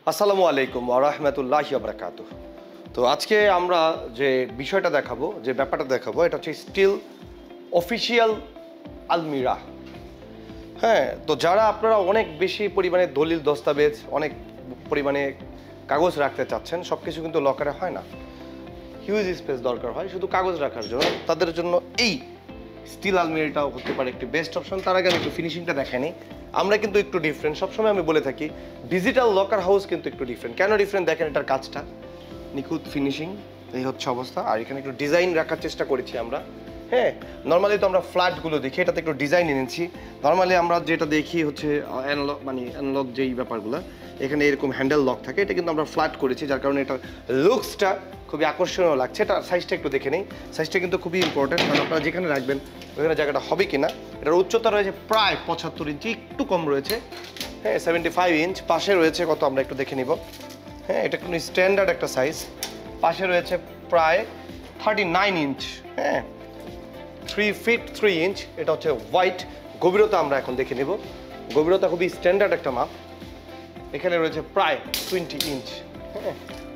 আসসালামু আলাইকুম ওয়া রাহমাতুল্লাহি ওয়া বারাকাতুহু। তো আজকে আমরা যে বিষয়টা দেখাবো, যে ব্যাপারটা দেখাবো, এটা হচ্ছে স্টিল অফিসিয়াল আলমিরা। হ্যাঁ, তো যারা আপনারা অনেক বেশি পরিমাণে দলিল দস্তাবেজ, অনেক পরিমাণে কাগজ রাখতে চাচ্ছেন, সব কিছু কিন্তু লকারে হয় না, হিউজ স্পেস দরকার হয় শুধু কাগজ রাখার জন্য। তাদের জন্য এই স্টিল আলমিরাটাও হতে পারে একটি বেস্ট অপশন। তার আগে আমি একটু ফিনিশিংটা দেখাইনি। আমরা কিন্তু একটু ডিফারেন্ট, সবসময় আমি বলে থাকি ডিজিটাল লকার হাউস কিন্তু একটু ডিফারেন্ট। কেন ডিফারেন্ট দেখেন, এটার কাজটা নিখুঁত ফিনিশিং, এই হচ্ছে অবস্থা। আর এখানে একটু ডিজাইন রাখার চেষ্টা করেছি আমরা। হ্যাঁ, নর্মালি তো আমরা ফ্ল্যাটগুলো দেখি, এটাতে একটু ডিজাইন এনেছি। নর্মালি আমরা যেটা দেখি হচ্ছে অ্যানলক, মানে অ্যানলক যেই ব্যাপারগুলো, এখানে এরকম হ্যান্ডেল লক থাকে। এটা কিন্তু আমরা ফ্ল্যাট করেছি, যার কারণে এটা লুকসটা খুবই আকর্ষণীয় লাগছে। এটা সাইজটা একটু দেখে নেই, সাইজটা কিন্তু খুবই ইম্পর্টেন্ট, কারণ আপনারা যেখানে রাখবেন ওখানে জায়গাটা হবে কিনা। এটার উচ্চতা রয়েছে প্রায় 75 ইঞ্চি, একটু কম রয়েছে। হ্যাঁ, 75 ইঞ্চ। পাশে রয়েছে কত আমরা একটু দেখে নিব। হ্যাঁ, এটা কোনো স্ট্যান্ডার্ড একটা সাইজ। পাশে রয়েছে প্রায় 39 ইঞ্চ। হ্যাঁ, 3 ফিট 3 ইঞ্চ। এটা হচ্ছে হোয়াইট। গভীরতা আমরা এখন দেখে নিব। গভীরতা খুবই স্ট্যান্ডার্ড একটা মাপ। এখানে রয়েছে প্রায় 20 ইঞ্চ। হ্যাঁ,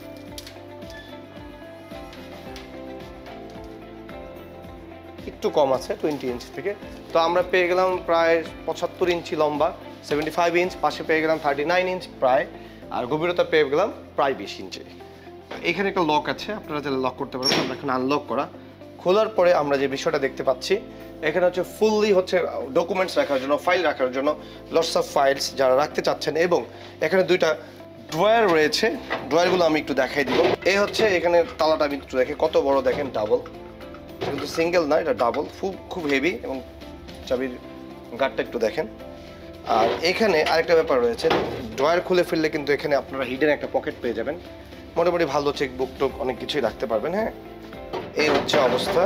একটু কম আছে 20 ইঞ্চ থেকে। তো আমরা পেয়ে গেলাম প্রায় 75 ইঞ্চি লম্বা, 75 ইঞ্চ। পাশে পেয়ে গেলাম 39 ইঞ্চ প্রায়। আর গভীরতা পেয়ে গেলাম প্রায় 20 ইঞ্চি। এখানে একটা লক আছে, আপনারা যারা লক করতে পারবেন। আমরা এখন আনলক করা, খোলার পরে আমরা যে বিষয়টা দেখতে পাচ্ছি, এখানে হচ্ছে ফুললি হচ্ছে ডকুমেন্টস রাখার জন্য, ফাইল রাখার জন্য, লটস অফ ফাইলস যারা রাখতে চাচ্ছেন। এবং এখানে দুইটা ড্রয়ার রয়েছে, ড্রয়ারগুলো আমি একটু দেখাই দিব। এই হচ্ছে এখানে তালাটা আমি একটু দেখে, কত বড় দেখেন, ডাবল, কিন্তু সিঙ্গেল না, এটা ডাবল, খুব হেভি। এবং চাবির গার্ডটা একটু দেখেন। আর এখানে আরেকটা ব্যাপার রয়েছে, ড্রয়ার খুলে ফেললে কিন্তু এখানে আপনারা হিডেন একটা পকেট পেয়ে যাবেন। মোটামুটি ভালো চেকবুক টুক অনেক কিছুই রাখতে পারবেন। হ্যাঁ, এই হচ্ছে অবস্থা।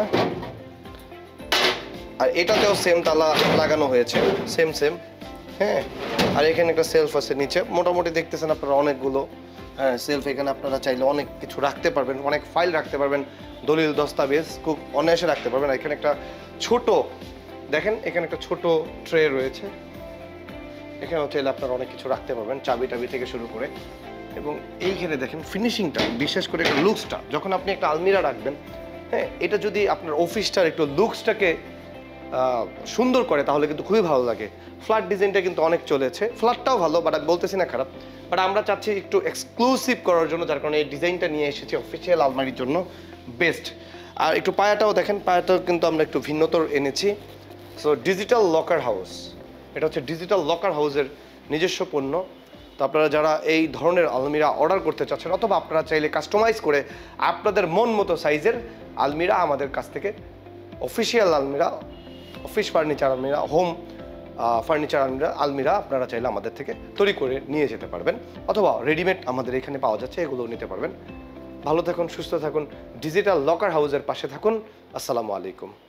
আর এটাতেও সেম তালা লাগানো হয়েছে, সেম। হ্যাঁ, আর এখানে একটা সেলফ আছে নিচে। মোটামুটি দেখতেছেন আপনারা অনেকগুলো সেলফ। এখানে আপনারা চাইলে অনেক কিছু রাখতে পারবেন, অনেক ফাইল রাখতে পারবেন, দলিল দস্তাবেজ খুব অনায়াসে রাখতে পারবেন। এখানে একটা ছোট দেখেন, এখানে একটা ছোট ট্রে রয়েছে। এখানে চাইলে আপনারা অনেক কিছু রাখতে পারবেন, চাবি টাবি থেকে শুরু করে। এবং এইখানে দেখেন ফিনিশিংটা, বিশেষ করে একটা লুকসটা, যখন আপনি একটা আলমিরা রাখবেন, হ্যাঁ, এটা যদি আপনার অফিসটার একটু লুকসটাকে সুন্দর করে, তাহলে কিন্তু খুবই ভালো লাগে। ফ্ল্যাট ডিজাইনটা কিন্তু অনেক চলেছে, ফ্ল্যাটটাও ভালো, বাট আমি বলতেছি না খারাপ, বাট আমরা চাচ্ছি একটু এক্সক্লুসিভ করার জন্য, যার কারণে এই ডিজাইনটা নিয়ে এসেছি অফিসিয়াল আলমারির জন্য বেস্ট। আর একটু পায়াটাও দেখেন, পায়াটাও কিন্তু আমরা একটু ভিন্নতর এনেছি। সো ডিজিটাল লকার হাউস, এটা হচ্ছে ডিজিটাল লকার হাউসের নিজস্ব পণ্য। তো আপনারা যারা এই ধরনের আলমিরা অর্ডার করতে চাচ্ছেন, অথবা আপনারা চাইলে কাস্টমাইজ করে আপনাদের মন মতো সাইজের আলমিরা আমাদের কাছ থেকে, অফিসিয়াল আলমিরা, অফিস ফার্নিচার আলমিরা, হোম ফার্নিচার আলমিরা আপনারা চাইলে আমাদের থেকে তৈরি করে নিয়ে যেতে পারবেন, অথবা রেডিমেড আমাদের এখানে পাওয়া যাচ্ছে, এগুলোও নিতে পারবেন। ভালো থাকুন, সুস্থ থাকুন, ডিজিটাল লকার হাউসের পাশে থাকুন। আসসালামু আলাইকুম।